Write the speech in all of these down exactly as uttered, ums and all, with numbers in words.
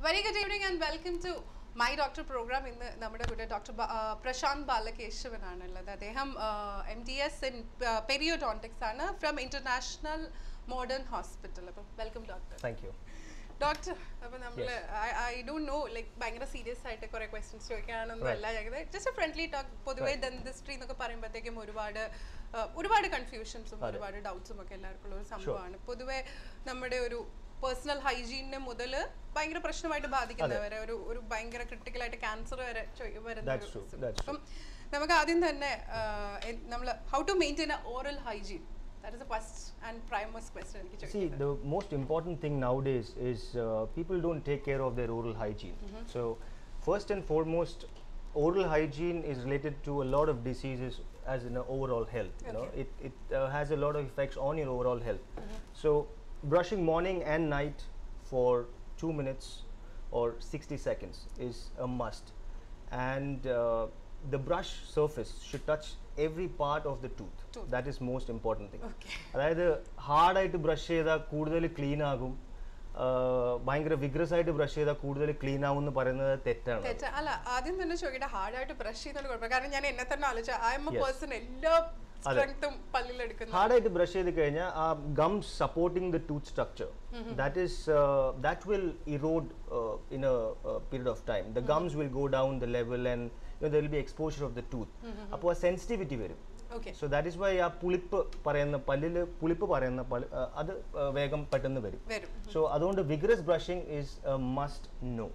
Very good evening and welcome to My Doctor program. In the നമ്മുടെ കൂടെ doctor Prashant Balakeshavan ആണുള്ളത്. അദ്ദേഹം M D S in periodontics ആണ് from international modern hospital. അപ്പം welcome doctor. Thank you doctor. അപ്പോൾ നമ്മൾ I don't know like ഭയങ്കര serious ആയിട്ട് കുറേ ക്വസ്റ്റ്യൻസ് ചോദിക്കാനൊന്നും അല്ല ഞങ്ങൾ ജസ്റ്റ് എ ഫ്രണ്ട്ലി ടോക്ക്. പൊതുവേ ഡെന്റിസ്ട്രി എന്നൊക്കെ പറയുമ്പോഴത്തേക്കും ഒരുപാട് ഒരുപാട് കൺഫ്യൂഷൻസും ഒരുപാട് ഡൗട്ട്സും ഒക്കെ എല്ലാവർക്കും ഉള്ള ഒരു സംഭവമാണ്. പൊതുവേ നമ്മുടെ ഒരു പേഴ്സണൽ ഹൈജീനെ മുതൽ ഭയങ്കര പ്രശ്നമായിട്ട് ബാധിക്കുന്നവരെ ഒരു ഒരു ഭയങ്കര ക്രിട്ടിക്കലായിട്ട് ക്യാൻസർ വരെ വരുന്ന അപ്പം നമുക്ക് ആദ്യം തന്നെ നമ്മൾ how to maintain a oral hygiene. That is the first and primary question. See, the most important thing nowadays is uh, people don't take care of their oral hygiene. Mm-hmm. So, first and foremost, oral hygiene is related to a lot of diseases as in overall health. You okay. know, it it uh, has a lot of effects on your overall health. Mm-hmm. So, brushing morning and night for two minutes or sixty seconds is a must, and uh, the brush surface should touch every part of the tooth. tooth. That is most important thing. Okay. അതായത് hard ആയിട്ട് brush ചെയ്താൽ കൂടുതൽ clean ആകും, ഭയങ്കര vigorous ആയിട്ട് brush ചെയ്താൽ കൂടുതൽ clean ആവും എന്ന് പറയുന്നത് തെറ്റാണ്. അല്ല, ആദ്യം തന്നെ ചോദിക്കട്ടെ, ഹാർഡ് ആയിട്ട് ബ്രഷ് ചെയ്യുന്നത് കുഴപ്പമില്ല. കാരണം ഞാൻ എന്നെ തന്നെ ആലോചിച്ച ഐ എം എ പേഴ്സൺ എല്ലാ ഹാർഡ് ആയിട്ട് ബ്രഷ് ചെയ്ത് കഴിഞ്ഞാൽ ആ gums supporting the tooth structure that is that will erode in a period of time. The gums will go down the level and there will be exposure of the tooth. അപ്പോൾ ആ sensitivity വരും. So that is Y ആ പുളിപ്പ് പറയുന്ന പല്ലിൽ പുളിപ്പ് പറയുന്ന അത് വേഗം പെട്ടെന്ന് വരും. സോ അതുകൊണ്ട് vigorous brushing is a must no.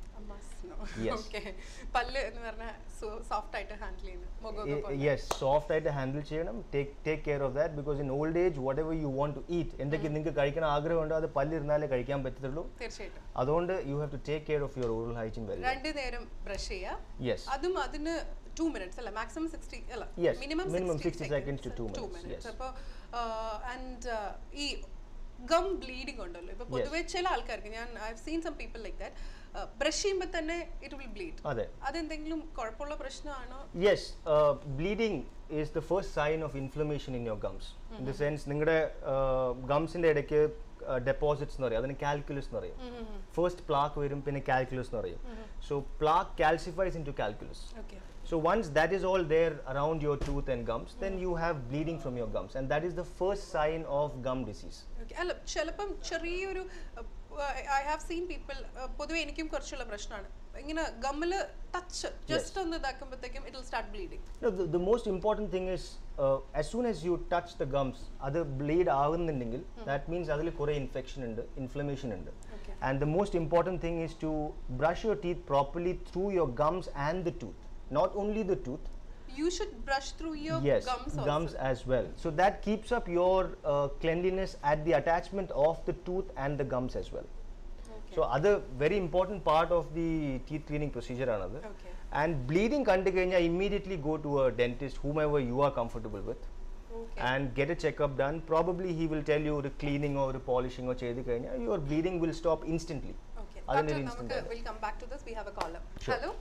Yes, soft ആയിട്ട് ഹാൻഡിൽ ചെയ്യണം. Take take care of that because in old age whatever you want to eat, എന്തൊക്കെ നിങ്ങൾക്ക് കഴിക്കാൻ ആഗ്രഹമുണ്ടോ അത് പല്ലിരുന്നാലേ കഴിക്കാൻ പറ്റത്തുള്ളൂ. തീർച്ചയായിട്ടും. അതുകൊണ്ട് you have to take care of your oral hygiene very. രണ്ട് നേരം ബ്രഷ് ചെയ്യുക. യെസ്. അതും അതിന് two minutes അല്ല, maximum sixty അല്ല, minimum sixty seconds to two minutes. അപ്പോൾ and ഈ ഗം ബ്ലീഡിംഗ് ഉണ്ടല്ലോ, ഇപ്പൊ പൊതുവെ ചില ആൾക്കാർക്ക് ഞാൻ I have seen some people like that brush ചെയ്യുമ്പോൾ തന്നെ ഇറ്റ് വിൽ ബ്ലീഡ്. അതെ, അതെന്തെങ്കിലും കുഴപ്പമുള്ള പ്രശ്നമാണോ? Yes, bleeding is the first sign of inflammation in your gums. In the sense നിങ്ങളുടെ ഗംസിന്റെ ഇടയ്ക്ക് ഡെപ്പോസിറ്റ്സ് എന്ന് പറയും, അതിന് കാൽക്കുലസ് എന്ന് പറയും. ഫസ്റ്റ് പ്ലാക്ക് വരും, പിന്നെ കാൽക്കുലസ് എന്ന് പറയും. So plaque calcifies into calculus. So once that is all there around your tooth and gums, then you have bleeding from your gums, and that is the first sign of gum disease. Okay. Alla chelapam cheriyoru I have seen people poduve enikkum korchulla prashnana ingina gummil touch just on the dakumbathekkum it will start bleeding. No, the, the most important thing is uh, as soon as you touch the gums adu bleed avunnundengil that means adile kore infection undu, inflammation undu. Okay. And the most important thing is to brush your teeth properly through your gums and the tooth. Not only the tooth, you should brush through your yes, gums also. gums as well. So that keeps up your uh, cleanliness at the attachment of the tooth and the gums as well. Okay. So other very important part of the teeth cleaning procedure another. Okay. And bleeding kandu kanja immediately go to a dentist whomever you are comfortable with. Okay. And get a checkup done. Probably he will tell you the cleaning or the polishing or chedu kanja your bleeding will stop instantly. Okay. Doctor, instant we'll come back to this. We have a caller. Sure. Hello.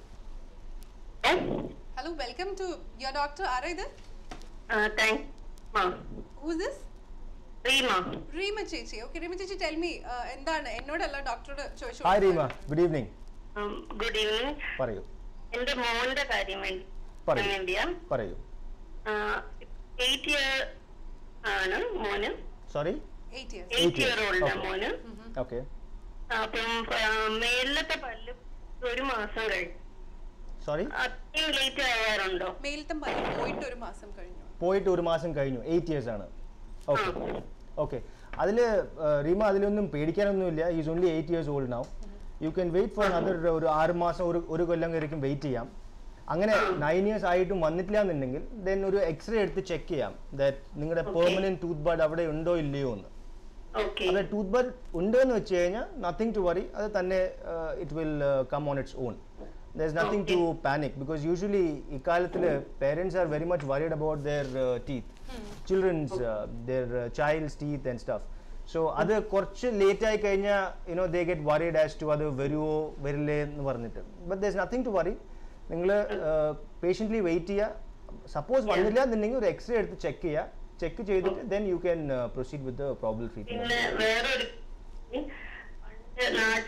Hello, welcome to your doctor. Are you there? Uh, thanks, ma. Who is this? Reema. Reema Chechi. Okay, Reema Chechi, tell me, endana ennodalla doctor choichu. Hi Reema, good evening. Um, good evening. Parayu. Ende moonde karyam Parayu. Parayu. Uh, eight year aanu moonu. Sorry? eight years. eight year old okay. moonu. Okay. Appam മേലത്തെ പല്ല് ഒരു മാസം കഴിഞ്ഞു. Sorry? അത്രയും late ആവാറുണ്ടോ? മേലത്തെ പല്ല് പോയിട്ട് ഒരു മാസം കഴിഞ്ഞു. പോയിട്ട് ഒരു മാസം കഴിഞ്ഞു. eight years ആണ്. Okay. Okay. അതില് റീമ അതിലൊന്നും പേടിക്കാനൊന്നുമില്ല. He is only eight years old now. You can wait for another ഒരു ആറ് മാസം ഒരു ഒരു കൊല്ലം വരെയും വെയിറ്റ് ചെയ്യാം. അങ്ങനെ നയൻ ഇയേഴ്സ് ആയിട്ടും വന്നിട്ടില്ല എന്നുണ്ടെങ്കിൽ ദെൻ ഒരു എക്സ്റേ എടുത്ത് ചെക്ക് ചെയ്യാം ദാറ്റ് നിങ്ങളുടെ പെർമനന്റ് ടൂത്ത് ബഡ് അവിടെ ഉണ്ടോ ഇല്ലയോ എന്ന്. അതെ, ടൂത്ത് ബഡ് ഉണ്ട് എന്ന് വെച്ച് കഴിഞ്ഞാൽ നത്തിങ് ടു വറി, അത് തന്നെ it will come on it's on. There's nothing okay. to panic because usually ikalathile parents are very much worried about their uh, teeth, hmm. children's uh, their uh, child's teeth and stuff. So adu korchu late ay kayna you know they get worried as to adu veruo verille ennu parnittu, but there's nothing to worry. Ningal uh, patiently wait cheya. Suppose vannilla ninninge oru x-ray eduthu check cheya, check cheyidittu then you can uh, proceed with the probable treatment. Inne vera oru നാട്ടിലൊക്കെ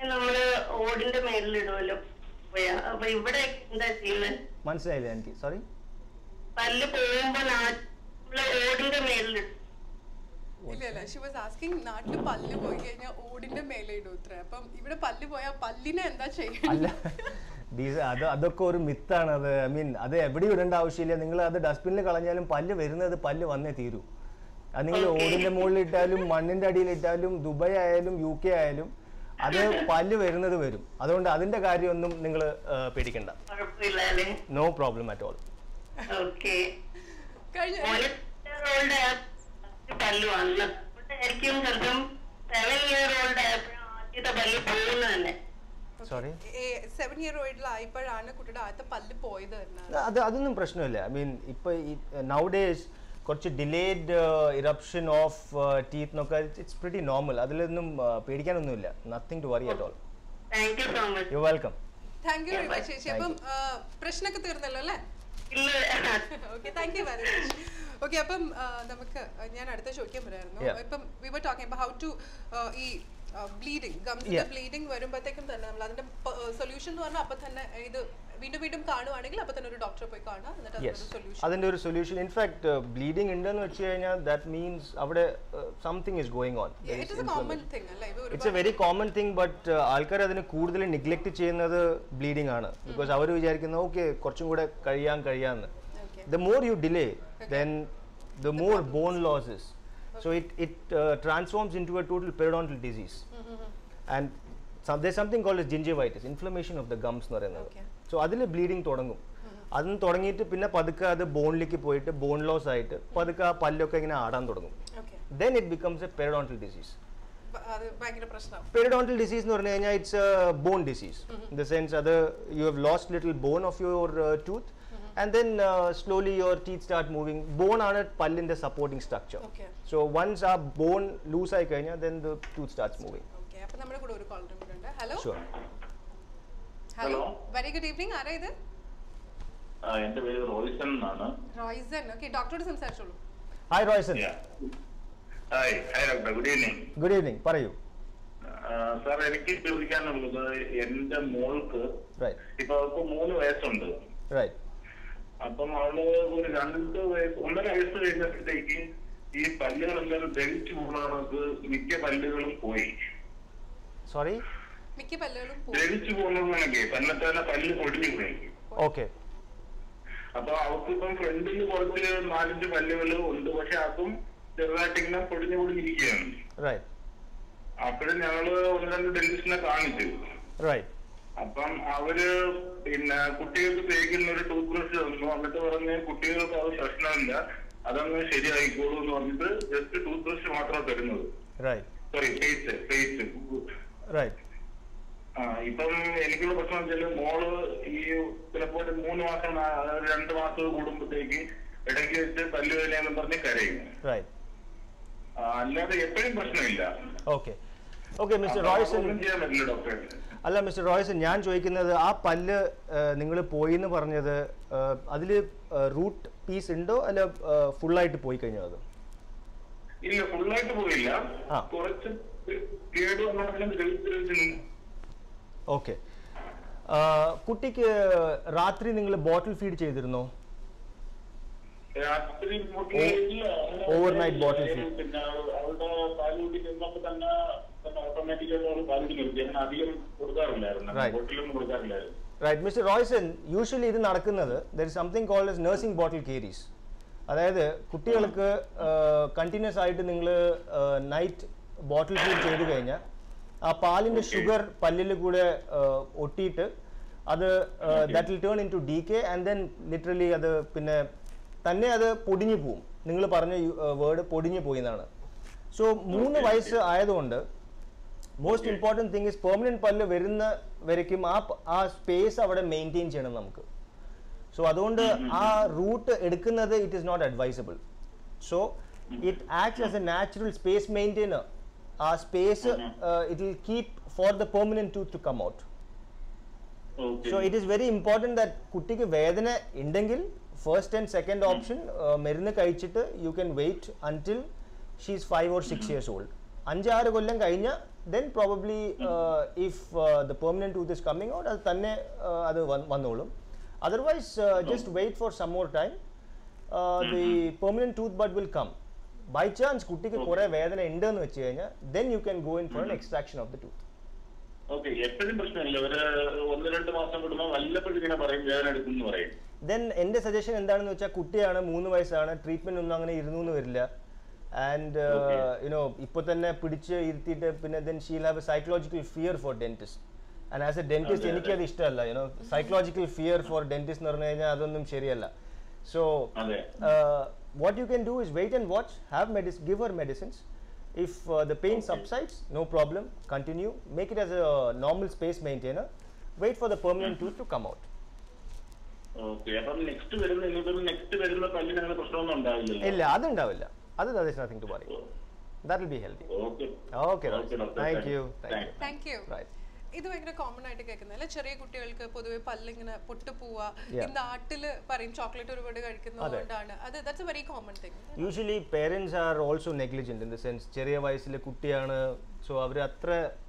നമ്മള് ഓടിന്റെ മേലിലിടുമല്ലോ പോയാ അപ്പൊ ഇവിടെ എന്താ ചെയ്യുന്നത്? മനസ്സിലായില്ല എനിക്ക്, sorry. പല്ല് പോകുമ്പോ നമ്മള് ഓടിന്റെ മേലിലിടും. ഇല്ല ഇല്ല ഷി വാസ് ആസ്കിങ് നാട്ടില് പല്ല് പോയി കഴിഞ്ഞാൽ ഓടിന്റെ മേലെ ഇടും ഇത്ര. അപ്പം ഇവിടെ പല്ല് പോയാൽ പല്ലിനെ എന്താ അല്ല ചെയ്യുന്നത്? അത് അതൊക്കെ ഒരു മിത്താണ്. അത് ഐ മീൻ അത് എവിടെ ഇടേണ്ട ആവശ്യമില്ല. നിങ്ങൾ അത് ഡസ്റ്റ്ബിന്നിൽ കളഞ്ഞാലും പല്ല് വരുന്നത് പല്ല് വന്നേ തീരൂ. അത് നിങ്ങൾ ഓടിന്റെ മുകളിൽ ഇട്ടാലും മണ്ണിന്റെ അടിയിൽ ഇട്ടാലും ദുബായ് ആയാലും യു കെ ആയാലും അത് പല്ല് വരുന്നത് വരും. അതുകൊണ്ട് അതിന്റെ കാര്യമൊന്നും നിങ്ങൾ പേടിക്കണ്ട. No problem at all. പല്ല് വന്ന് ആയിരിക്കും ചിലപ്പം സെവൻ ഇയർ ഓൾഡ് ആദ്യത്തെ പല്ല് പോകുന്നത് തന്നെ. സോറി, സെവൻ ഇയർ ഓൾഡിലായപ്പോഴാണ് കുട്ടിയുടെ ആദ്യത്തെ പല്ല് പോയത് തന്നെ. അത് അതൊന്നും പ്രശ്നമില്ല. ഐ മീൻ ഇപ്പൊ നൗ ഡേയ്സ് കുറച്ച് ഡിലേഡ് ഇറപ്ഷൻ ഓഫ് ടീത്ത് എന്നൊക്കെ ഇറ്റ്സ് പ്രിറ്റി നോർമൽ. അതിലൊന്നും പേടിക്കാനൊന്നുമില്ല. Nothing to worry at all. Thank you so much. You welcome. Thank you Rima ചേച്ചി. അപ്പം പ്രശ്നമൊക്കെ തീർന്നല്ലോ അല്ലേ? Okay, thank you very much. Okay, അപ്പം നമുക്ക് ഞാൻ അടുത്ത ചോദിക്കാൻ പറയായിരുന്നു. ഇപ്പം we were talking about how to ഈ ബ്ലീഡിങ് ഗംസിന്റെ ബ്ലീഡിങ് വരുമ്പോഴത്തേക്കും തന്നെ നമ്മൾ അതിന്റെ സൊല്യൂഷൻ എന്ന് പറഞ്ഞാൽ അപ്പൊ തന്നെ ഇത് വീണ്ടും വീണ്ടും കാണുവാണെങ്കിൽ അപ്പൊ തന്നെ ഒരു ഡോക്ടറെ പോയി കാണുക, എന്നിട്ട് അതിന്റെ സൊല്യൂഷൻ അതിന്റെ ഒരു സൊല്യൂഷൻ. ഇൻഫാക്ട് ബ്ലീഡിങ് ഉണ്ടെന്ന് വെച്ച് കഴിഞ്ഞാൽ ദാറ്റ് മീൻസ് അവിടെ something is going on. It's a very common thing. But ആൾക്കാർ അതിന് കൂടുതൽ നിഗ്ലക്ട് ചെയ്യുന്നത് ബ്ലീഡിങ് ആണ്. ബിക്കോസ് അവർ വിചാരിക്കുന്നത് ഓക്കെ കുറച്ചും കൂടെ കഴിയാൻ കഴിയാന്ന്. The more you delay, then the more bone losses. So it it uh, transforms into a total periodontal disease. And so there's something called as gingivitis, inflammation of the gums എന്ന് പറയുന്നത്. So അതിൽ bleeding തുടങ്ങും. അതിന് തുടങ്ങിയിട്ട് പിന്നെ പതുക്കെ അത് ബോണിലേക്ക് പോയിട്ട് ബോൺ ലോസ് ആയിട്ട് പതുക്കെ ആ പല്ലൊക്കെ ഇങ്ങനെ ആടാൻ തുടങ്ങും. Then it becomes a periodontal disease. Periodontal disease എന്ന് പറഞ്ഞു കഴിഞ്ഞാൽ it's a bone disease. In the sense അത് you have lost little bone of your uh, tooth. And then uh, slowly your teeth start moving. Bone ആണ് പല്ലിന്റെ supporting structure. Okay. So once ആ bone loose ആയി കഴിഞ്ഞാൽ then the tooth starts moving. Okay. അപ്പോൾ നമ്മുടെ കൂടെ ഒരു caller ഉണ്ട്. Hello. Sure. Hello. Very good evening. ആരാ ഇത്? ആ എൻ്റെ പേര് റോയ്സൺ എന്നാണ്. റോയ്സൺ. ഓക്കേ, ഡോക്ടറോട് സംസാരിച്ചോളൂ. Hi Royson. Hi hi doctor, good evening. Good evening, പറയൂ. സാർ എനിക്ക് ചോദിക്കാനുള്ളത് എൻ്റെ മോൾക്ക് ഇപ്പൊ അവർക്ക് മൂന്ന് വയസ്സുണ്ട്. റൈറ്റ്. അപ്പം അവള് ഒരു രണ്ട് വയസ്സ് ഒന്നര വയസ്സ് കഴിഞ്ഞപ്പോഴത്തേക്ക് ഈ പല്ലുകളെല്ലാം ധരിച്ചു പോകുന്നത് മിക്ക പല്ലുകളും പോയി. സോറി, മിക്ക പല്ലുകളും ധരിച്ചു പോകുന്നതൊക്കെ പന്നത്തെ പല്ല് പൊടിഞ്ഞു പോയി. ഓക്കെ. അപ്പൊ അവർക്കിപ്പം ഫ്രണ്ടിൽ കുറച്ച് നാലഞ്ച് പല്ലുകൾ ഉണ്ട്, പക്ഷെ അതും ചെറുതായിട്ട് ഇങ്ങനെ പൊടിഞ്ഞു പൊടിഞ്ഞിരിക്കുകയാണ്. റൈറ്റ്. അപ്പോഴും ഞങ്ങള് ഒന്ന് രണ്ട് ഡെന്റിസ്റ്റിനെ കാണിച്ചു. റൈറ്റ്. അപ്പം അവര് പിന്നെ കുട്ടികൾക്ക് തേക്കുന്ന ഒരു ടൂത്ത് ബ്രഷ് തന്നു. എന്നിട്ട് പറഞ്ഞ് കുട്ടികൾക്ക് അത് പ്രശ്നമില്ല, അതങ്ങ് ശരിയായിക്കോളൂ എന്ന് പറഞ്ഞിട്ട് ജസ്റ്റ് ടൂത്ത് ബ്രഷ് മാത്രമാണ് തരുന്നത്. Sorry, paste paste right. ആ ഇപ്പം എനിക്കുള്ള പ്രശ്നം വെച്ചാല് മോള് ഈ ചിലപ്പോ ഒരു മൂന്ന് മാസം രണ്ട് മാസം കൂടുമ്പോഴത്തേക്ക് ഇടയ്ക്ക് വെച്ച് പല്ലുവേദനയെന്ന് പറഞ്ഞ് കരയും. അല്ലാതെ എപ്പോഴും പ്രശ്നമില്ല. Okay okay mister Royson. ചെയ്യാൻ പറ്റില്ല ഡോക്ടറെ. അല്ല മിസ്റ്റർ റോയ്സൺ, ഞാൻ ചോദിക്കുന്നത് ആ പല്ല് നിങ്ങൾ പോയി എന്ന് പറഞ്ഞത് അതിൽ റൂട്ട് പീസ് ഉണ്ടോ അല്ല ഫുള്ളായിട്ട് പോയി കഴിഞ്ഞോ? അത് ഇല്ല, ഫുള്ളായിട്ട് പോയില്ല, കുറച്ച് കേട് വന്നു. ഓക്കെ. കുട്ടിക്ക് രാത്രി നിങ്ങൾ ബോട്ടിൽ ഫീഡ് ചെയ്തിരുന്നോ? രാത്രി ഓവർനൈറ്റ് ബോട്ടിൽ ഫീഡ്? പിന്നെ അവളുടെ പാലുകുട്ടി ചെന്നപ്പോ തന്നെ ഓട്ടോമാറ്റിക്കായിട്ട് പാലുകുടി നിർത്തി. അങ്ങനെ അധികം കൊടുക്കാറില്ലായിരുന്നു, ബോട്ടിലൊന്നും കൊടുക്കാറില്ലായിരുന്നു. റൈറ്റ് മിസ്റ്റർ റോയ്സൺ, യൂഷ്വലി ഇത് നടക്കുന്നത് there is something called as nursing bottle caries. അതായത് കുട്ടികൾക്ക് കണ്ടിന്യൂസ് ആയിട്ട് നിങ്ങൾ നൈറ്റ് ബോട്ടിൽ ഫീഡ് ചെയ്ത് കഴിഞ്ഞാൽ ആ പാലിൻ്റെ ഷുഗർ പല്ലിൽ കൂടെ ഒട്ടിയിട്ട് അത് that will turn into decay and then literally അത് പിന്നെ തന്നെ അത് പൊടിഞ്ഞു പോവും. നിങ്ങൾ പറഞ്ഞ വേർഡ് പൊടിഞ്ഞു പോയി എന്നാണ്. സോ മൂന്ന് വയസ്സ് ആയതുകൊണ്ട് most important thing is permanent പല്ല് വരുന്ന വരയ്ക്കും ആ ആ സ്പേസ് അവിടെ മെയിൻറ്റെയിൻ ചെയ്യണം നമുക്ക്. സോ അതുകൊണ്ട് ആ റൂട്ട് എടുക്കുന്നത് it is not advisable. So it acts as a natural space maintainer. ആ space it will keep for the permanent tooth to come out. So it is very important that കുട്ടിക്ക് വേദന ഉണ്ടെങ്കിൽ first and second option മരുന്ന് കഴിച്ചിട്ട് you can wait until she is five or six years old. അഞ്ചാറ് കൊല്ലം കഴിഞ്ഞാൽ then probably uh, if uh, the permanent tooth is coming out അത് തന്നെ അത് വന്നോളും. Otherwise uh, just wait for some more time. uh, the permanent tooth bud will come. By chance കുട്ടിക്ക് കുറെ വേദന ഉണ്ടെന്ന് വെച്ച് കഴിഞ്ഞാൽ then you can go in for an extraction of the tooth. Okay, എപ്പോഴും പ്രശ്നമില്ല, ഒരു ഒന്ന് രണ്ട് മാസം കൂടുമ്പോൾ വല്ലപ്പോഴും ഇങ്ങനെ പറയും വേദന എടുക്കുന്നു പറയും. then എൻ്റെ സജഷൻ എന്താണെന്ന് വെച്ചാൽ കുട്ടിയാണ്, മൂന്ന് വയസ്സാണ്, ട്രീറ്റ്മെന്റ് ഒന്നും അങ്ങനെ ഇരുന്നൂന്ന് വരില്ല. And uh, okay. you know, ipo thanne pidiche irthite pinne then she'll have a psychological fear for dentist. And as a dentist enikku adu ishtalla, you know, psychological fear for dentist nu parnja kayna adonnum seriyalla. So uh, what you can do is wait and watch, have medicine, give her medicines. If uh, the pain okay. subsides, no problem, continue, make it as a normal space maintainer, wait for the permanent tooth to come out. Okay, appo next varuna innu next varuna pallinu angana prashanam undavilla. illa adu undavilla. Other than that, there's nothing to worry. That will be healthy. Okay. Okay, right. Okay, thank you. Thank you. Thank you. Right. ഇത് ഭയങ്കര common ആയിട്ട് കേൾക്കുന്നതല്ല, ചെറിയ കുട്ടികൾക്ക് പൊതുവെ പല്ലിങ്ങനെ പൊട്ടു പോവാ, ഈ നാട്ടില് പറയും ചോക്ലേറ്റ് ഒരുപാട് കഴിക്കുന്നതുകൊണ്ടാണ്. അത് that's a very common thing. Usually parents are also negligent in the sense ചെറിയ വയസ്സിലെ കുട്ടിയാണ്, സോ അവർ അത്ര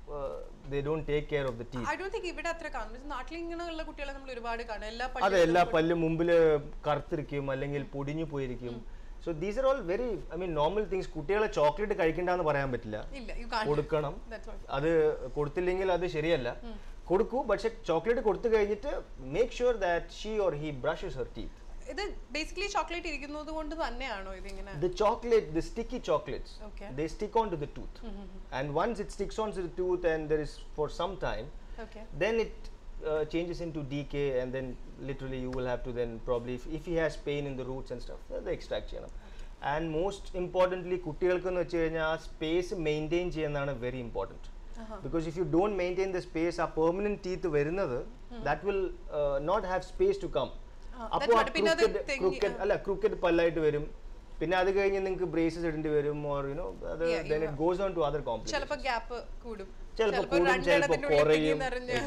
they don't take care of the teeth. I don't think ഇവിടെ അത്ര കാണും. നാട്ടിൽ ഇങ്ങനെയുള്ള കുട്ടികളെ നമ്മൾ ഒരുപാട് കാണും. എല്ലാ പല്ലും അതെ എല്ലാ പല്ലും മുമ്പിൽ കറുത്തിരിക്കും അല്ലെങ്കിൽ പൊടിഞ്ഞു പോയിരിക്കും. So these are all very, I mean, normal things. കുട്ടികളെ ചോക്ലേറ്റ് കഴിക്കണ്ടെന്ന് പറയാൻ പറ്റില്ല, കൊടുക്കണം. അത് കൊടുത്തില്ലെങ്കിൽ അത് ശരിയല്ല, കൊടുക്കൂ. പക്ഷെ ചോക്ലേറ്റ് കൊടുത്തു കഴിഞ്ഞിട്ട് make sure that she or he brushes her teeth. ഇത് ബേസിക്കലി ചോക്ലേറ്റ് ഇരിക്കുന്നത് കൊണ്ട് തന്നെയാണോ ഇത് ഇങ്ങനെ? The chocolate, the sticky chocolates, okay. they stick onto the tooth. Mm-hmm. And once it sticks onto the tooth and there is for some time, okay. then it Uh, changes into decay, and then literally you will have to then probably if, if he has pain in the roots and stuff, uh, the extract cheyyanam. And most importantly kuട്ടികൾക്ക് എന്ന് വെച്ച് കഴിഞ്ഞാൽ ആ space maintain ചെയ്യുന്നതാണ് very important. Uh-huh. Because if you don't maintain the space, ആ permanent teeth വരുന്നത് that will uh, not have space to come. അപ്പോൾ crooked crooked അല്ല crooked പല്ലായിട്ട് വരും, പിന്നെ അത് കഴിഞ്ഞ് നിങ്ങൾക്ക് ബ്രേസസ് ഇടേണ്ടി വരും, or you know other, yeah, then it goes on to other complications. ചിലപ്പോൾ ഗ്യാപ്പ് കൂടും, ചിലപ്പോൾ കൂടും, ചിലപ്പോൾ കുറയും.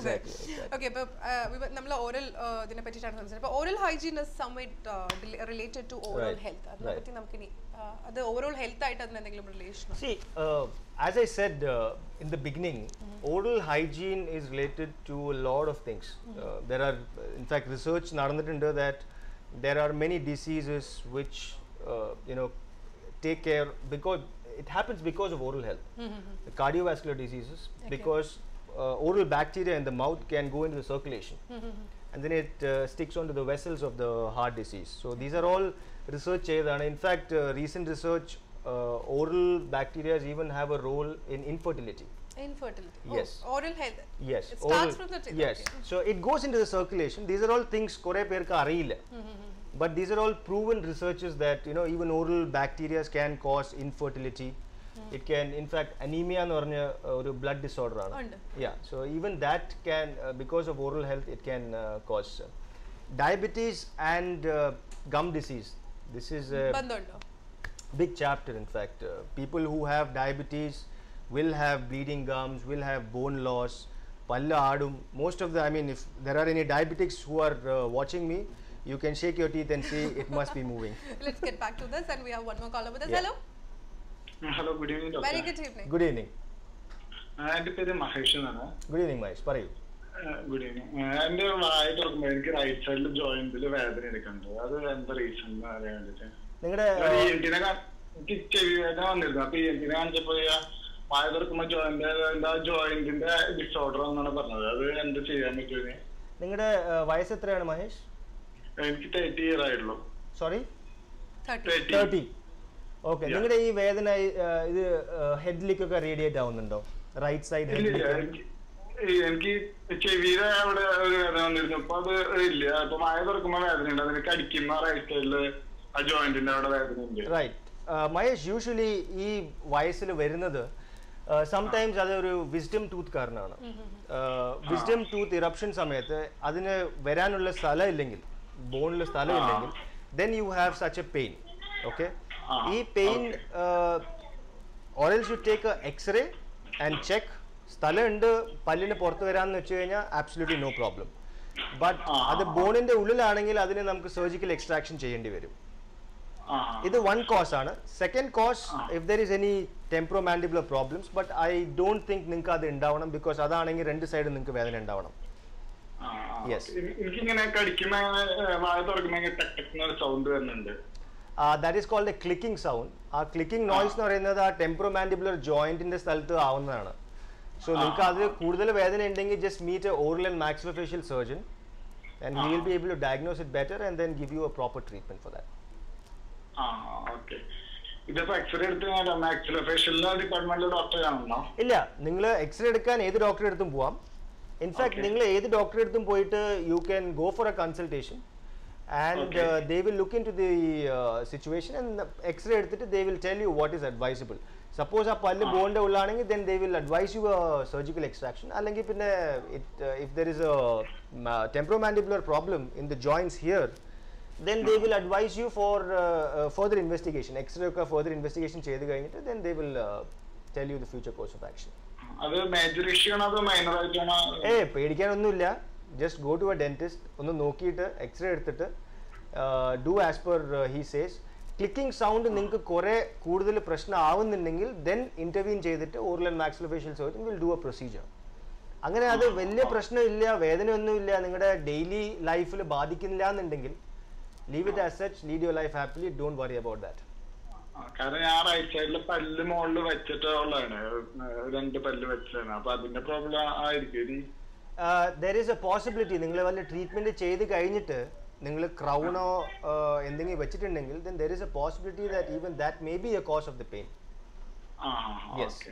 ഓക്കെ, അപ്പോൾ നമ്മൾ ഓറൽ ഇതിനെ പറ്റിയിട്ടാണ് സംസാരിച്ചത്. അപ്പോൾ oral hygiene is somewhat related to oral health. അതിനെ പറ്റി നമുക്ക് ഇനി അത് ഓവറോൾ ഹെൽത്ത് ആയിട്ട് അതിന് എന്തെങ്കിലും relation? See, uh, as I said uh, in the beginning, mm-hmm. oral hygiene is related to a lot of things. Mm-hmm. uh, there are in fact research നടന്നിട്ടുണ്ട് that there are many diseases which uh, you know take care because it happens because of oral health. Mm-hmm. The cardiovascular diseases, okay. because uh, oral bacteria in the mouth can go into the circulation, mm-hmm. and then it uh, sticks onto the vessels of the heart disease. So these are all research cheyidana. In fact, uh, recent research, uh, oral bacteria even have a role in infertility. Infertility. Yes. Oh, oral health. Yes. It starts oral, from the teeth. Yes. Okay. So it goes into the circulation. These are all things kore perku ariyilla. But these are all proven researches that you know even oral bacteria can cause infertility. Mm. It can, in fact, anemia nu parnja oru blood disorder aanu. Yeah. So even that can, uh, because of oral health, it can uh, cause uh, diabetes and uh, gum disease. This is a big chapter. In fact, uh, people who have diabetes will have bleeding gums, will have bone loss, palla aadum. Most of the, I mean, if there are any diabetics who are uh, watching me, you can shake your teeth and see it must be moving. Let's get back to this, and we have one more caller with us. Yeah. Hello. Hello, good evening, doctor. Very good evening. Good evening. എൻ്റെ പേര് മഹേഷ് എന്നാണ്. Good evening, Mahesh. പറയൂ. Good evening. എൻ്റെ വായ തുറക്കുമ്പോൾ എനിക്ക് right സൈഡിൽ ജോയിന്റിൽ വേദന എടുക്കുന്നുണ്ട്. അത് എന്താ റീസൺ എന്ന് അറിയാൻ വേണ്ടിട്ട്. നിങ്ങളുടെ എനിക്ക് ചെവി വേദന വന്നിരുന്നു. അപ്പൊ ഈ എന്തിനെ കാണിച്ചപ്പോ വായ തുറക്കുമ്പോൾ ജോയിന്റ് എന്താ ജോയിന്റിന്റെ ഡിസോർഡർ എന്നാണ് പറഞ്ഞത്. അത് എന്താ ചെയ്യാൻ പറ്റുമോ? നിങ്ങളുടെ വയസ്സ് എത്രയാണ് മഹേഷ്? എനിക്ക് തേർട്ടി ഇയർ ആയിട്ടുള്ളൂ. Sorry, thirty. ഓക്കെ. നിങ്ങളുടെ ഈ വേദന ഇത് ഹെഡിലേക്കൊക്കെ റേഡിയേറ്റ് ആവുന്നുണ്ടോ? റൈറ്റ് സൈഡ് എനിക്ക് ചെവിയുടെ അവിടെ ഒരു വേദന വന്നിരുന്നു. അപ്പൊ അത് ഇല്ല. അപ്പൊ വായ തുറക്കുമ്പോ വേദന ഉണ്ട്. അതിന് കടിക്കുന്ന റൈറ്റ് സൈഡില് ആ ജോയിന്റിന്റെ അവിടെ വേദന ഉണ്ട്. റൈറ്റ്. മഹേഷ്, യൂഷ്വലി ഈ വയസ്സിൽ വരുന്നത് സംടൈംസ് അതൊരു വിസ്ഡം ടൂത്ത് കാരണമാണ്. വിസ്ഡം ടൂത്ത് ഇറപ്ഷൻ സമയത്ത് അതിന് വരാനുള്ള സ്ഥലം ഇല്ലെങ്കിൽ, ബോണിൽ സ്ഥലം ഇല്ലെങ്കിൽ, then you have such a pain. Okay. ഈ pain or else you take a x-ray and check സ്ഥലം ഉണ്ട് പല്ലിന് പുറത്ത് വരാമെന്ന് വെച്ച് കഴിഞ്ഞാൽ absolutely no problem. ബട്ട് അത് ബോണിന്റെ ഉള്ളിലാണെങ്കിൽ അതിന് നമുക്ക് സർജിക്കൽ എക്സ്ട്രാക്ഷൻ ചെയ്യേണ്ടി വരും. ഇത് വൺ കോസ് ആണ്. Second cause, if there is any temporomandibular problems. But I don't think നിങ്ങൾക്ക് അത് ഉണ്ടാവണം, ബിക്കോസ് അതാണെങ്കിൽ രണ്ട് സൈഡ് നിങ്ങൾക്ക് വേദന ഉണ്ടാവണം. യെസ്, എനിക്കിങ്ങനെ കടിക്കുന്ന വായ തുറക്കുന്ന സൗണ്ട് വരുന്നുണ്ട്. That is called a clicking sound. ആ ക്ലിക്കിംഗ് നോയ്സ് എന്ന് പറയുന്നത് ആ ടെംപ്രോമാൻഡിബുലർ ജോയിന്റിന്റെ സ്ഥലത്ത് ആവുന്നതാണ്. സോ നിങ്ങൾക്ക് അത് കൂടുതൽ വേദന ഉണ്ടെങ്കിൽ just meet a oral and maxillofacial surgeon and he will be able to diagnose it better and then give you a proper treatment for that. Ah, okay. ഇതപ്പോ എക്സ്റേ എടുത്ത് മാക്സിലോഫേഷ്യൽ ഡിപ്പാർട്ട്മെന്റിലെ ഡോക്ടർ ആണോ? ഇല്ല, നിങ്ങൾ എക്സ്റേ എടുക്കാൻ ഏത് ഡോക്ടറെ അടുത്തും പോവാം. ഇൻഫാക്ട് നിങ്ങൾ ഏത് ഡോക്ടറെ അടുത്തും പോയിട്ട് you can go for a consultation and they will look into the situation and X-ray എടുത്തിട്ട് they will tell you what is advisable. Suppose ആ പല്ല് ബോണിന്റെ ഉള്ളാണെങ്കിൽ then they will advise you a surgical extraction. അല്ലെങ്കിൽ പിന്നെ if there is a temporomandibular problem in the joints here, then they will advise you for uh, uh, further investigation. X-ray ഒക്കെ further investigation ചെയ്ത് കഴിഞ്ഞിട്ട് then they will uh, tell you the future course of action. അത് major issue ആണോ അതോ minor ആയിട്ടാണോ? ഏയ് പേടിക്കാനൊന്നുമില്ല. Just go to a dentist, ഒന്ന് നോക്കിയിട്ട് എക്സ്റേ എടുത്തിട്ട് do as per he says. Clicking sound നിങ്ങൾക്ക് കുറെ കൂടുതൽ പ്രശ്നം ആവുന്നുണ്ടെങ്കിൽ ദെൻ ഇന്റർവീൻ ചെയ്തിട്ട് oral and maxillofacial surgeon will do a procedure. അങ്ങനെ അത് വലിയ പ്രശ്നമില്ല, വേദനയൊന്നുമില്ല, നിങ്ങളുടെ ഡെയിലി ലൈഫിൽ ബാധിക്കുന്നില്ല എന്നുണ്ടെങ്കിൽ leave it as such, lead your life happily, don't worry about that. കാരണം ഞാൻ റൈറ്റ് സൈഡിൽ പല്ല് മുകളിൽ വെച്ചിട്ടുള്ളതാണ്, രണ്ട് പല്ല് വെച്ചതാണ്. അപ്പൊ അതിന്റെ പ്രോബ്ലം ആയിരിക്കും. ദർ ഈസ് എ പോസിബിലിറ്റി നിങ്ങൾ വല്ല ട്രീറ്റ്മെന്റ് ചെയ്ത് കഴിഞ്ഞിട്ട് നിങ്ങൾ ക്രൗണോ എന്തെങ്കിലും വെച്ചിട്ടുണ്ടെങ്കിൽ then there is a possibility that even that may be a cause of the pain. Ah, yes. Okay.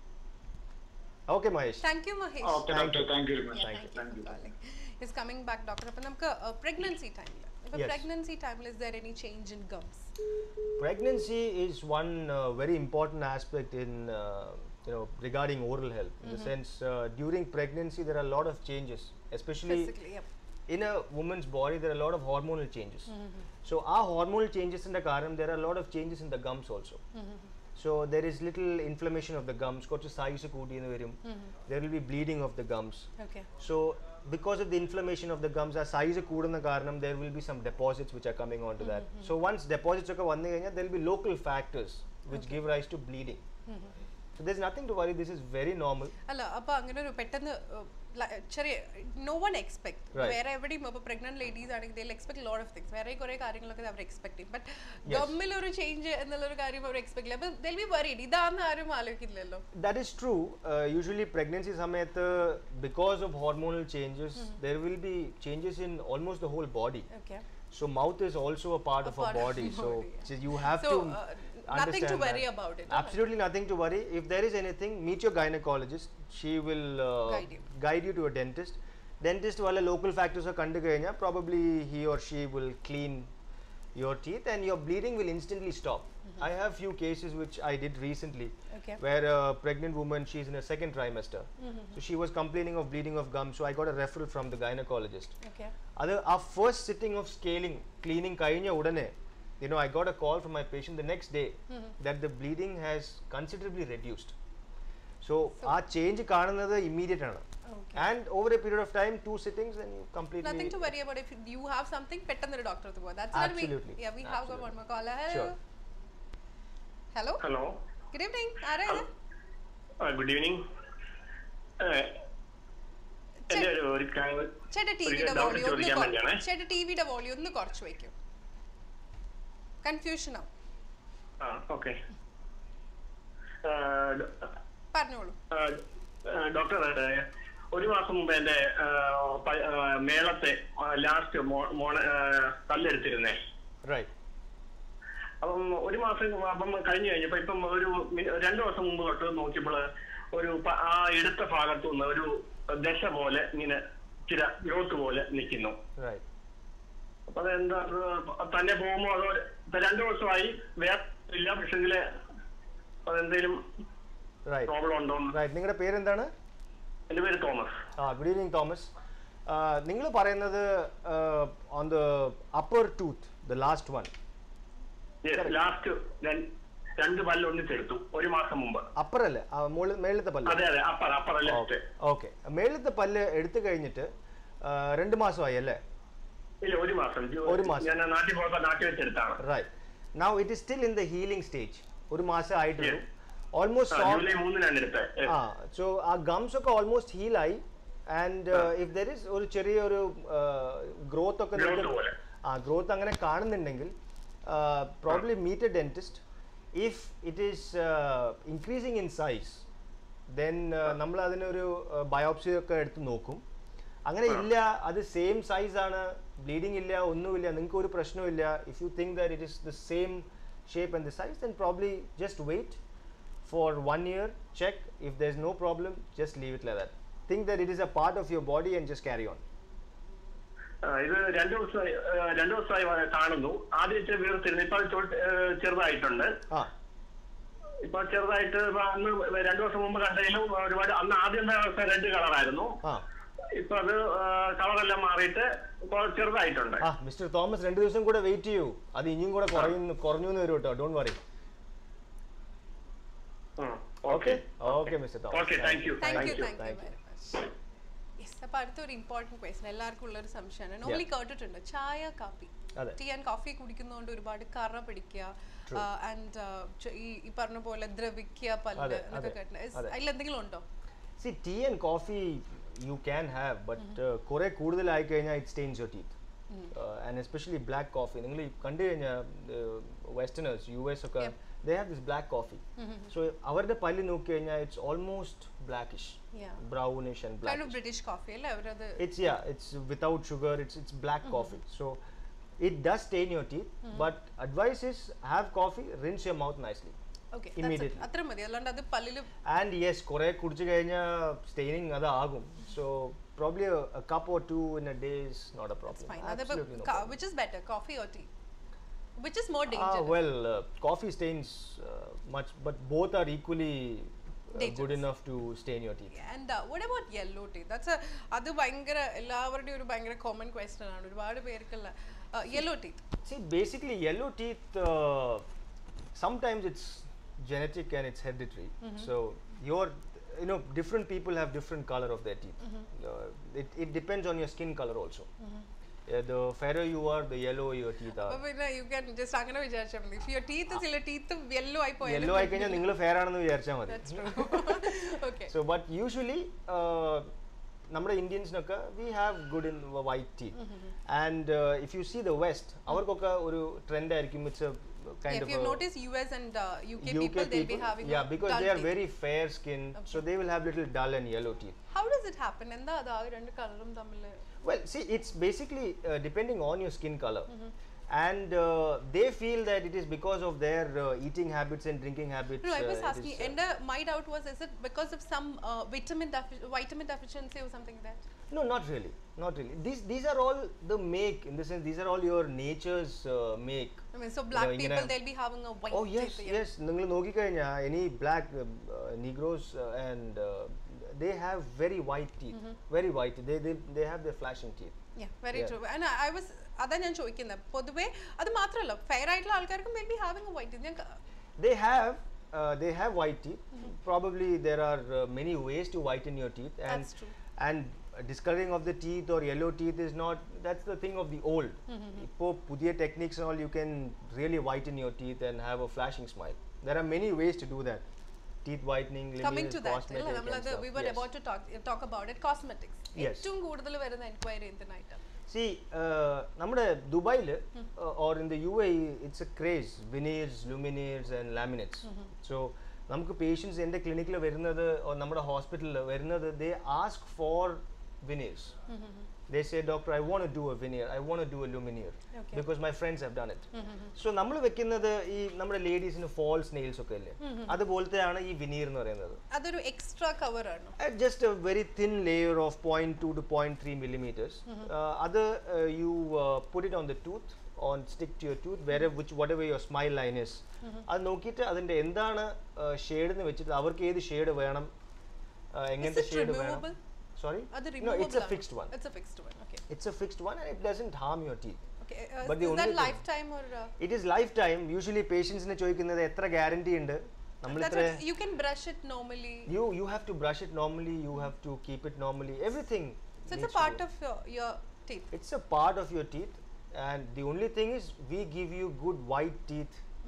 Okay, Mahesh. Thank you, Mahesh. Okay, thank you, thank you very much. Yeah, thank you, thank you for calling. Is coming back, doctor. അപ്പോൾ നമുക്ക് pregnancy time ൽ ഇപ്പോൾ Yes. pregnancy time is there any change in gums? Pregnancy is one uh, very important aspect in uh, you know regarding oral health, in the sense uh, during pregnancy there are a lot of changes, especially Physically, yep. in a woman's body there are a lot of hormonal changes. Mm-hmm. So our hormonal changes in the karam, there are a lot of changes in the gums also. Mm-hmm. So there is little inflammation of the gums, korchu size koodi ennu varum. There will be bleeding of the gums. Okay. So because of the inflammation of the gums, our size kooduna karanam, there will be some deposits which are coming onto that. Mm-hmm. So once deposits okke vannu kayna, there will be local factors which okay. give rise to bleeding. Mm-hmm. So there's nothing to worry, this is very normal. അല്ല അപ്പോൾ അങ്ങനെ ഒരു പെട്ടെന്ന് ചെറിയ no one expect വേറെ എവിടെയും ഇപ്പോൾ pregnant ladies ആണെങ്കിൽ they expect lot of things, വേറെ കുറേ കാര്യങ്ങളൊക്കെ അവർ എക്സ്പെക്ട് ചെയ്യും. ബട്ട് ഗമ്മിൽ ഒരു ചേഞ്ച് എന്നുള്ളൊരു കാര്യം അവർ എക്സ്പെക്ട് ചെയ്യില്ല. അപ്പോൾ ദേ വിൽ ബി വറീഡ്, ഇതാണെന്ന് ആരും ആലോചിക്കില്ലല്ലോ. That is true. Uh, usually pregnancy സമയത്ത് because of hormonal changes mm. there will be changes in almost the whole body. Okay. So mouth is also a part a of part our body. Of so, body, yeah. so you have so, to uh, understand nothing to worry that. about it. Absolutely no? nothing to worry. If there is anything, meet your gynecologist. She will uh, guide you. guide you to a dentist. Dentist wala local factors are kandu kayna, probably he or she will clean your teeth and your bleeding will instantly stop. Mm-hmm. I have few cases which I did recently, okay. where a pregnant woman, she's in her second trimester, mm-hmm. so she was complaining of bleeding of gums, so I got a referral from the gynecologist. Okay. Other our first sitting of scaling, cleaning kayna udane, you know, I got a call from my patient the next day mm-hmm. that the bleeding has considerably reduced. So, so our change കാണുന്നത് immediate ആണ്. Okay. And over a period of time, two sittings, and you completely. Nothing to worry about. If you have something, പെട്ടെന്ന് ഒരു doctor അടുത്ത് പോകാം. That's Absolutely. We, yeah, we have got one more caller. Hello. Sure. Hello. Hello. Good evening. ആരാണ്? Uh, good evening. എന്റെ ഒരു ചേട്ടാ ടിവിയുടെ volume ഒന്ന് ചേട്ടാ ടിവിയുടെ വോളിയം ഒന്ന് കുറച്ച് വെക്കും. കൺഫ്യൂഷൻ ആവും. ആ ഓക്കെ. പറഞ്ഞോളൂ. ഡോക്ടർ, ഒരു മാസം മുമ്പ് എന്റെ മേളത്തെ ലാസ്റ്റ് കല്ലെടുത്തിരുന്നേ. അപ്പം ഒരു മാസം അപ്പം കഴിഞ്ഞു കഴിഞ്ഞപ്പോ ഇപ്പം ഒരു രണ്ടു ദിവസം മുമ്പ് തൊട്ട് നോക്കിയപ്പോൾ ഒരു ആ എടുത്ത ഭാഗത്തു നിന്ന് ഒരു ദശ പോലെ ഇങ്ങനെ ചില ഗ്രോത്ത് പോലെ നിൽക്കുന്നു. അപ്പൊ അതെന്താ തന്നെ പോകുമ്പോ അതോ രണ്ടു ദിവസമായി വേറെ ഇല്ല, പക്ഷെങ്കില് അതെന്തെങ്കിലും പ്രോബ്ലം ഉണ്ടോ? നിങ്ങളുടെ പേരെന്താണ്? എന്റെ പേര് തോമസ്. ആ ഗുഡ് ഈവനിങ് തോമസ്. നിങ്ങൾ പറയുന്നത് on the upper tooth, the last one. Last രണ്ട് പല്ല് ഒന്നിച്ചെടുത്തു ഒരു മാസം മുമ്പ്. അപ്പർ അല്ലേ, മേളത്തെ പല്ല്? അതെ അതെ, അപ്പർ അപ്പർ ലെഫ്റ്റ്. ഓക്കെ, മേളത്തെ പല്ല് എടുത്തു കഴിഞ്ഞിട്ട് രണ്ട് മാസമായി അല്ലേ? ഇല്ല, ഒരു മാസം. ഒരു മാസം ഞാൻ നാട്ടിൽ പോയപ്പോ നാട്ടിൽ വെച്ചെടുത്താണ്. Right. Now it is still in the healing stage. ഒരു മാസം ആയിട്ടുള്ളൂ. almost soft. ജൂലൈ മൂന്നിനാണ് എടുത്തത്. ആ സോ ആ ഗംസ് ഒക്കെ ഓൾമോസ്റ്റ് ഹീലായി ആൻഡ് ഇഫ് ദർ ഇസ് ഒരു ചെറിയ ഒരു ഗ്രോത്ത് ഒക്കെ ആ ഗ്രോത്ത് അങ്ങനെ കാണുന്നുണ്ടെങ്കിൽ probably meet a dentist. If it is increasing in size then നമ്മൾ അതിനൊരു ബയോപ്സി ഒക്കെ എടുത്ത് നോക്കും. അങ്ങനെ ഇല്ല, അത് സെയിം സൈസ് ആണ്, ബ്ലീഡിങ് ഇല്ല, ഒന്നുമില്ല, നിങ്ങൾക്ക് ഒരു പ്രശ്നമില്ല, if you think that it is the same shape and the size, then probably just wait for one year, check. If there's no problem, just leave it like that. Think that it is a part of your body and just carry on. ഇത് രണ്ടു ദിവസമായി രണ്ടു ദിവസമായി കാണുന്നു. ആദ്യത്തെ വീർത്തിരുന്നു, ഇപ്പൊ ചെറുതായിട്ടുണ്ട്. ഇപ്പൊ ചെറുതായിട്ട് അന്ന് രണ്ടു ദിവസം മുമ്പ് കണ്ടതിലും ഒരുപാട്, അന്ന് ആദ്യം റെഡ് കളറായിരുന്നു, ഇപ്പൊ അത് കളറെല്ലാം മാറിയിട്ട് ചെറുതായിട്ടുണ്ട്. മിസ്റ്റർ തോമസ്, രണ്ടു ദിവസം കൂടെ വെയിറ്റ് ചെയ്യൂ, അത് ഇനിയും കൂടെ കുറയുന്നു കുറഞ്ഞു എന്ന് വരും കേട്ടോ. Don't worry. Okay. Okay, Mister Thomas. Okay, thank you. Thank you, thank you very much. Yes, അപ്പോൾ അടുത്തൊരു ഇമ്പോർട്ടൻറ്റ് ക്വസ്റ്റൻ എല്ലാവർക്കും ഉള്ളൊരു സംശയമാണ്. നോർമലി കേട്ടിട്ടുണ്ട് ചായ കാപ്പി, ടീ ആൻഡ് കോഫി കുടിക്കുന്നതുകൊണ്ട് ഒരുപാട് കറ പിടിക്കുക ആൻഡ് ഈ പറഞ്ഞ പോലെ ദ്രവിക്കുക പല്ല് എന്നൊക്കെ കേട്ടിട്ടുണ്ട്. അതിൽ എന്തെങ്കിലും ഉണ്ടോ? See, tea and coffee you can have, but കുറെ കൂടുതലായി കഴിഞ്ഞാൽ it stains your teeth. Uh, and especially black coffee. നിങ്ങൾ കണ്ടു കഴിഞ്ഞാൽ വെസ്റ്റേണേഴ്സ് യു എസ് ഒക്കെ they have this black coffee. Mm-hmm. So അവരുടെ പല്ല് നോക്കി കഴിഞ്ഞാൽ it's almost blackish, yeah, brownish and blackish. Kind of British coffee അല്ലേ അവരത്? It's yeah, it's without sugar. It's it's black mm-hmm. coffee. So it does stain your teeth, mm-hmm. but advice is have coffee, rinse your mouth nicely. Okay, immediately. അത്ര മതി, അല്ലാണ്ട് അത് പല്ലിൽ. And yes, കുറെ കുടിച്ചു കഴിഞ്ഞാൽ staining അത് ആകും. So probably a, a cup or two in a day is not a problem. That's fine. Absolutely no problem. Which is better, coffee or tea? Which is more dangerous? Ah, well, uh, coffee stains uh, much, but both are equally uh, good enough to stain your teeth. Yeah, and uh, what about yellow teeth? That's a adu bhayangara ellavarde oru bhayangara common question aanu. Orupaadu perkalla yellow teeth. See, basically yellow teeth uh, sometimes it's genetic and it's hereditary. Mm-hmm. So your you know different people have different color of their teeth. Mm-hmm. uh, it it depends on your skin color also. Mm-hmm. Yeah, the fairer you are, the yellower your teeth are. But when you can just angana vicharicha madi. If your teeth is illa teeth yellow ai poyal. Yellow ai kanya ningal fair aanennu vicharicha madi. That's true. Okay. So but usually uh, നമ്മുടെ ഇന്ത്യൻസിനൊക്കെ we have good in white teeth. Mm-hmm. And uh, if you see the west, അവർക്കൊക്കെ ഒരു trend ആയിരിക്കും. It's a kind yeah, of if you notice U S and uh, U K, U K people, they'll be having yeah because they are teeth. very fair skin, okay. So they will have little dull and yellow teeth. How does it happen? എന്താ അത് ആ രണ്ട് കളറും തമ്മിൽ? Well, see, it's basically uh, depending on your skin color. Mm-hmm. And uh, they feel that it is because of their uh, eating habits and drinking habits. No, I was uh, asking, and uh, my doubt was, is it because of some uh, vitamin defi- vitamin deficiency or something like that? No, not really, not really. These these are all the make, in the sense these are all your nature's uh, make. I mean, so black you know, people, they'll be having a white oh yes, teeth, yes. Ningal noki kanya any black uh, uh, Negroes uh, and uh, they have very white teeth, mm-hmm. very white. They they they have their flashing teeth. Yeah, very yeah. true. And I, I was അതാ ഞാൻ ചോദിക്കുന്നത്. പൊതുവേ അത് മാത്രമല്ല fair ആയിട്ടുള്ള ആൾക്കാർക്കും they'll be having a white teeth. They have uh, they have white teeth. Mm-hmm. Probably there are uh, many ways to whiten your teeth. And that's true. And discoloring of the teeth or yellow teeth is not, that's the thing of the old. Ipo pudiya techniques and all, you can really whiten your teeth and have a flashing smile. There are many ways to do that. Teeth whitening, coming to that, cosmetics, we were yes. about to talk talk about it. Cosmetics. Yes. ഏറ്റവും കൂടുതൽ വരുന്ന enquiry എന്തിനായിട്ട്? See, uh, നമ്മുടെ ദുബായിൽ uh, or in the U A E, it's a craze, veneers, luminaires and laminates. Mm-hmm. So നമുക്ക് patients എൻ്റെ ക്ലിനിക്കിൽ വരുന്നത് നമ്മുടെ ഹോസ്പിറ്റലിൽ വരുന്നത് they ask for veneers. Mm-hmm. They say, doctor, I want to do a veneer, I want to do a luminaire, okay. because my friends have done it. Mm-hmm. So നമ്മൾ വെക്കുന്നത് ഈ നമ്മുടെ ലേഡീസിന് ഫാൾസ് നെയിൽസ് ഒക്കെ ഇല്ലേ, അതുപോലത്തെയാണ് ഈ veneer എന്ന് പറയുന്നത്. അതൊരു എക്സ്ട്രാ കവർ ആണ്. Just a very thin layer of zero point two to zero point three millimeters. Mm-hmm. uh, other uh, you uh, put it on the tooth, on stick to your tooth, wherever which whatever your smile line is. അത് നോക്കിയിട്ട് അതിന്റെ എന്താണ് shade എന്ന് വെച്ചിട്ട് അവർക്ക് ഏത് shade വേണം, എങ്ങനത്തെ ഷേഡ് വേണം. Sorry? No, it's a fixed one. It's a fixed one. Okay. It's a fixed one and it doesn't harm your teeth. Okay. Uh, but is that lifetime or? Uh, it is lifetime. Usually patients ne choikkunnathu etra guarantee undu. You can brush it normally. You you have to brush it normally. You have to keep it normally. Everything. So it's a part of your, your teeth. It's a part of your teeth, and the only thing is we give you good white teeth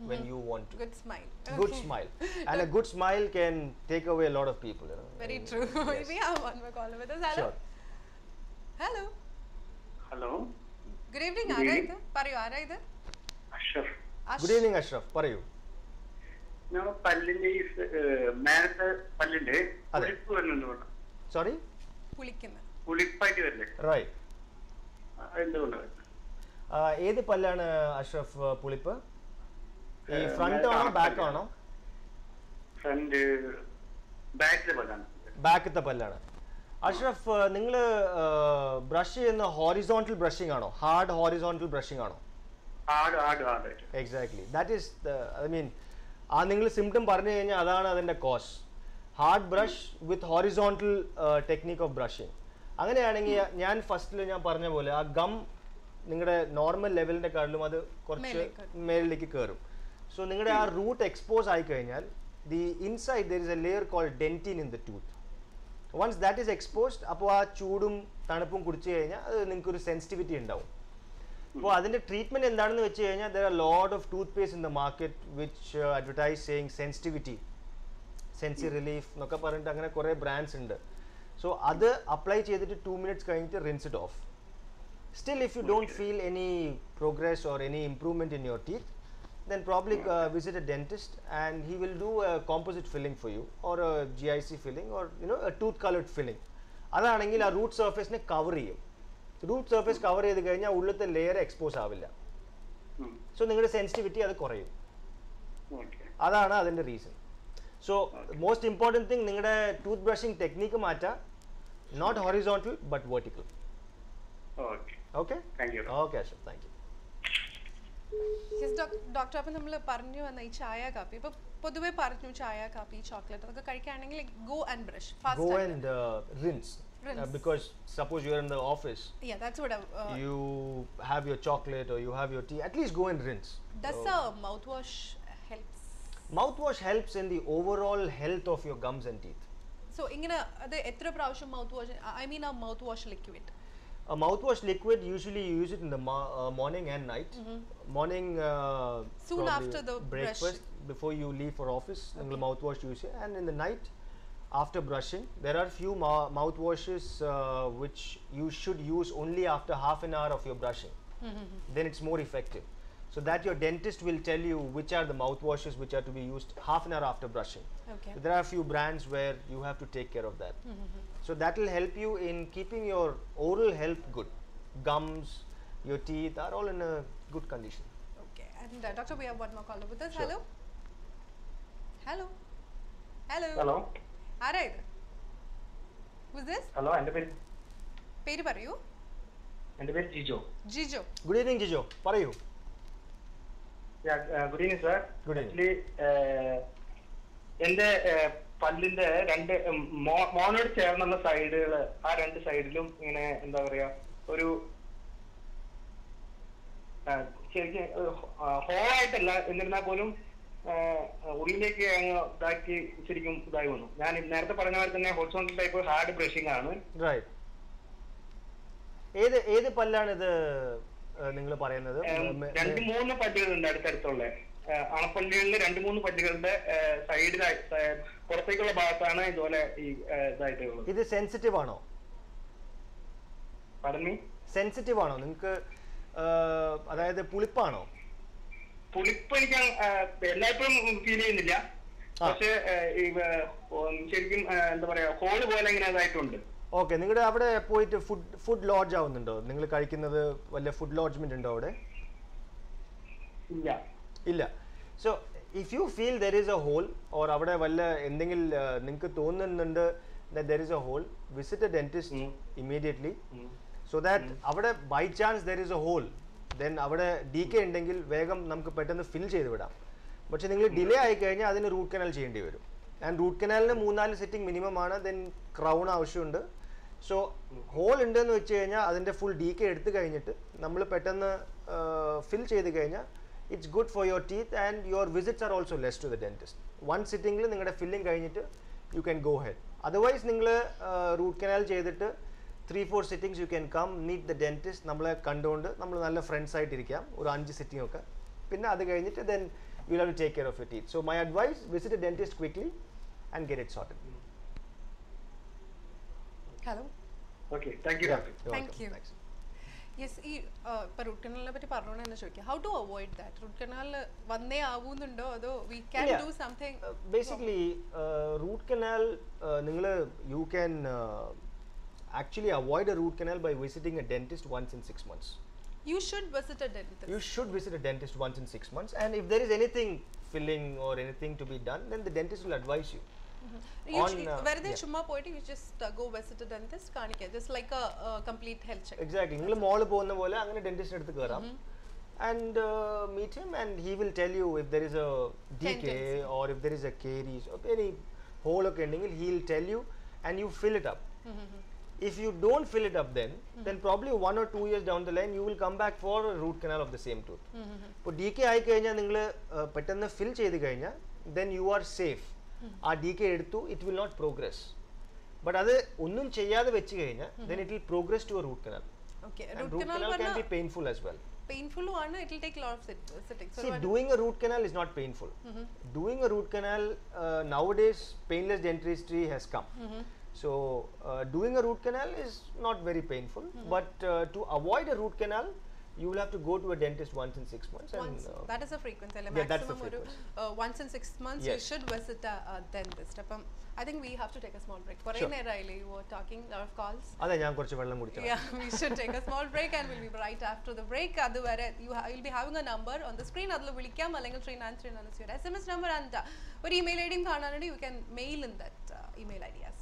when you want to. Good smile. Good Okay. smile. And a good smile can take away a lot of people. You know. Very And true. yes. We have one more caller with us. Hello. Sure. Hello. Hello Good evening. Good ആരാ evening. ഇത്? പറയൂ ആരാ ഇത്? Ashraf. അഷ്- Good evening, Ashraf. പറയൂ. ഞങ്ങൾ പല്ലിന്റെ ഈ മേലത്തെ പല്ലിന്റെ അതെ. പുളിപ്പ് വരുന്നുണ്ട് പറഞ്ഞു. Sorry? പുളിക്കുന്ന. പുളിപ്പായിട്ട് വരില്ലേ? Right. എന്തുകൊണ്ടാണ്? Uh, ഏത് പല്ലാണ് അഷ്റഫ് uh, പുളിപ്പ്? ഈ ഏഹ്, ഫ്രണ്ട് മേലത്തെ ആണോ ബാക്ക് അണപ്പല്ല്. ആണോ? ഫ്രണ്ട് ബാക്കിലെ പല്ലാണ്. ബാക്കത്തെ പല്ലാണ്. അഷ്റഫ് നിങ്ങൾ ബ്രഷ് ചെയ്യുന്ന ഹോറിസോണ്ടൽ ബ്രഷിംഗ് ആണോ? ഹാർഡ് ഹോറിസോണ്ടൽ ബ്രഷിംഗ് ആണോ? ഹാർഡ് ഹാർഡ് ഹാർഡ് ആയിട്ട്. Exactly that is the I mean ആ നിങ്ങൾ സിംറ്റം പറഞ്ഞു കഴിഞ്ഞാൽ അതാണ് അതിൻ്റെ cause. Hard brush with horizontal technique of brushing. അങ്ങനെയാണെങ്കിൽ ഞാൻ ഫസ്റ്റിൽ ഞാൻ പറഞ്ഞ പോലെ ആ ഗം നിങ്ങളുടെ നോർമൽ ലെവലിൻ്റെ കാട്ടിലും അത് കുറച്ച് മേലേക്ക് മേലിലേക്ക് കയറും. സോ നിങ്ങളുടെ ആ റൂട്ട് എക്സ്പോസ് ആയി കഴിഞ്ഞാൽ the inside there is a layer called dentin in the tooth. Once that is exposed അപ്പോൾ ആ ചൂടും തണുപ്പും കുടിച്ചു കഴിഞ്ഞാൽ അത് നിങ്ങൾക്കൊരു സെൻസിറ്റിവിറ്റി ഉണ്ടാവും. അപ്പോൾ അതിൻ്റെ ട്രീറ്റ്മെൻറ്റ് എന്താണെന്ന് വെച്ച് കഴിഞ്ഞാൽ there are lot of tooth paste in the market which advertise saying sensitivity, sensi relief എന്നൊക്കെ പറഞ്ഞിട്ട് അങ്ങനെ കുറേ ബ്രാൻഡ്സ് ഉണ്ട്. സോ അത് അപ്ലൈ ചെയ്തിട്ട് ടു മിനിറ്റ്സ് കഴിഞ്ഞിട്ട് rinse it off. Still if you don't feel any progress or any improvement in your teeth, then probably uh, visit a dentist and he will do a composite filling for you or a G I C filling or you know a tooth colored filling. അതാണെങ്കിൽ ആ root സർഫേസിനെ cover ചെയ്യും. Root surface cover ചെയ്ത് കഴിഞ്ഞാൽ ഉള്ളിലത്തെ layer expose ആവില്ല. So നിങ്ങളുടെ sensitivity അത് കുറയും. അതാണ് അതിൻ്റെ reason. So most important thing നിങ്ങളുടെ ടൂത്ത് ബ്രഷിംഗ് ടെക്നിക്ക് മാറ്റാം. Not horizontal but vertical. Okay okay Ashok, thank you. Doctor, അപ്പം നമ്മൾ പറഞ്ഞു വന്ന ഈ ചായ കാപ്പി ഇപ്പൊ പൊതുവെ പറഞ്ഞു ചായ കാപ്പി ചോക്ലേറ്റ് അതൊക്കെ കഴിക്കുകയാണെങ്കിൽ go and brush Go and uh, rinse. Uh, because suppose you are in the office, yeah that's what I, uh, you have your chocolate or you have your tea, at least go and rinse. does So, a mouthwash helps? mouthwash helps in the overall health of your gums and teeth. So ഇങ്ങനെ അത് എത്ര പ്രാവശ്യം mouth wash I mean ആ mouth wash liquid? A mouthwash liquid, usually you use it in the mo- uh, morning and night. Mm-hmm. Morning, uh, Soon probably after the breakfast, before you leave for office, okay. mouthwash use it. And in the night, after brushing, there are few mou- mouthwashes uh, which you should use only after half an hour of your brushing. Mm-hmm. Then it's more effective. So that your dentist will tell you which are the mouthwashes which are to be used half an hour after brushing. Okay. So there are a few brands where you have to take care of that. Mm-hmm. So that will help you in keeping your oral health good. Gums, your teeth are all in a good condition. Okay. And uh, doctor, we have one more caller with us. Sure. Hello. Hello. Hello. Hello ആരാ ഇത്? Who's this? Hello എൻ്റെ പേര് പേര് പറയൂ. എൻ്റെ പേര് Jijo. Jijo. Good evening, Jijo. പറയൂ. Good evening sir. Good evening. Actually എന്റെ പല്ലിന്റെ രണ്ട് മോ- മോനോട് ചേർന്നുള്ള സൈഡുകൾ, ആ രണ്ട് സൈഡിലും ഇങ്ങനെ എന്താ പറയാ ഒരു ആ, ശരിക്കും ഹോളായിട്ടല്ല, എന്നിരുന്നാൽ പോലും ആ, ഉള്ളിലേക്ക് അങ്ങ് ഇതാക്കി ശരിക്കും ഇതായി വന്നു. ഞാൻ നേരത്തെ പറഞ്ഞ പോലെ തന്നെ ഹോറിസോണ്ടൽ ടൈപ്പ് ഹാർഡ് ബ്രഷിംഗ് ആണ്. Right. ഏത് ഏത് പല്ലാണ് ഇത് നിങ്ങൾ പറയുന്നത്? രണ്ട് മൂന്ന് പല്ലുകളുണ്ട് അടുത്തടുത്തുള്ള അണപ്പല്ലുകളിൽ രണ്ട് മൂന്ന് പല്ലുകളുടെ സൈഡിലായി പുറത്തേക്കുള്ള ഭാഗത്താണ് ഇതുപോലെ ഈ ഇതായിട്ടുള്ളത്. ഇത് സെൻസിറ്റീവ് ആണോ? പറഞ്ഞു സെൻസിറ്റീവ് ആണോ നിങ്ങൾക്ക്? അതായത് പുളിപ്പാണോ? പുളിപ്പ് എനിക്ക് എല്ലായ്പ്പോഴും ഫീൽ ചെയ്യുന്നില്ല, പക്ഷെ ഈ ശരിക്കും എന്താ പറയാ ഹോള് പോലെ ഇങ്ങനെ ഇതായിട്ടുണ്ട്. ഓക്കെ. നിങ്ങളുടെ അവിടെ പോയിട്ട് ഫുഡ് ഫുഡ് ലോഡ്ജ് ആവുന്നുണ്ടോ? നിങ്ങൾ കഴിക്കുന്നത് വല്ല ഫുഡ് ലോഡ്ജ്മെന്റ് ഉണ്ടോ അവിടെ? ഇല്ല ഇല്ല. So if you feel there is a hole or അവിടെ വല്ല എന്തെങ്കിലും നിങ്ങൾക്ക് തോന്നുന്നുണ്ട് there is a hole, visit a dentist immediately. So that അവിടെ by chance there is a hole, then അവിടെ ഡി കെ ഉണ്ടെങ്കിൽ വേഗം നമുക്ക് പെട്ടെന്ന് ഫിൽ ചെയ്ത് വിടാം. പക്ഷെ നിങ്ങൾ ഡിലേ ആയി കഴിഞ്ഞാൽ അതിന് റൂട്ട് കനാൽ ചെയ്യേണ്ടി വരും. ആൻഡ് റൂട്ട് കനാലിന് മൂന്നാല് സിറ്റിംഗ് മിനിമം ആണ്, ദെൻ ക്രൗൺ ആവശ്യമുണ്ട്. സോ ഹോൾ ഉണ്ടെന്ന് വെച്ച് കഴിഞ്ഞാൽ അതിൻ്റെ ഫുൾ ഡി കെ എടുത്തു കഴിഞ്ഞിട്ട് നമ്മൾ പെട്ടെന്ന് ഫിൽ ചെയ്ത് കഴിഞ്ഞാൽ it's good for your teeth and your visits are also less to the dentist. One സിറ്റിംഗിൽ നിങ്ങളുടെ ഫില്ലിംഗ് കഴിഞ്ഞിട്ട് you can go head. Otherwise നിങ്ങൾ റൂട്ട് കനാൽ ചെയ്തിട്ട് three four sittings you can come meet the dentist. നമ്മളെ കണ്ടുകൊണ്ട് നമ്മൾ നല്ല friends ആയിട്ടിരിക്കാം ഒരു അഞ്ച് സിറ്റിംഗ് ഒക്കെ. പിന്നെ അത് കഴിഞ്ഞിട്ട് then you'll have to take care of your teeth. So my advice, visit a dentist quickly and get it sorted. Hello okay thank you Yeah, doctor you're thank welcome. You Thanks. Yes ഈ ഇപ്പൊ root കനാലിനെ പറ്റി പറഞ്ഞോണ്ട് തന്നെ ചോദിക്കാം how to avoid that root canal വന്നേ ആവുന്നുണ്ടോ അതോ we can Yeah. Do something Uh, basically, uh, root canal, uh, ningal, you can uh, actually avoid a root canal by visiting a dentist once in six months. You should visit a dentist You should visit a dentist once in six months, and if there is anything filling or anything to be done, then the dentist will advise you. on, uh, വെറുതെ yeah. ചുമ്മാ പോയിട്ട് you just go visit a dentist കാണിക്കുക just like a complete health check Exactly. നിങ്ങൾ മോള് പോകുന്ന പോലെ അങ്ങനെ dentist അടുത്ത് കയറാം and uh, meet him, and he will tell you if there is a decay Tendency. or if there is a caries or any hole or ending, he'll tell you and you fill it up. If you don't fill it up then then probably one or two years down the line you will come back for a root canal of the same tooth. ഇപ്പോൾ D K ആയി കഴിഞ്ഞാൽ നിങ്ങൾ പെട്ടെന്ന് fill ചെയ്ത് കഴിഞ്ഞാൽ then you are safe. ആ D K എടുത്തു it will not progress. But അത് ഒന്നും ചെയ്യാതെ വെച്ച് കഴിഞ്ഞാൽ then it will progress to a root canal. Okay And root root canal canal can പറഞ്ഞാൽ be painful as well. പെയിൻഫുള്ളും ആണ് it will take lot of sittings See, doing a root canal is not painful. Doing a root canal, uh, nowadays, painless dentistry has come. So, uh, doing a root canal is not very painful. But uh, to avoid a root canal, you will have to go to a dentist once in six months. And, once uh, that is a frequency അല്ലേ yeah, that's the maximum ഒരു once in six months you Yes. should visit a, a dentist അപ്പം I think we have to take a small break കുറേ Sure. നേരമായില്ലേ you were talking lot of calls അതെ ഞാൻ കുറച്ച് വെള്ളം കുടിച്ചു. yeah we should take a small break and we'll be right after the break അതുവരെ you ha- you'll be having a number on the screen അതിൽ വിളിക്കാം അല്ലെങ്കിൽ three nine three nine is your S M S number and uh, ഒരു email ഐ ഡിയും കാണാനുണ്ട് you can mail in that uh, email I D as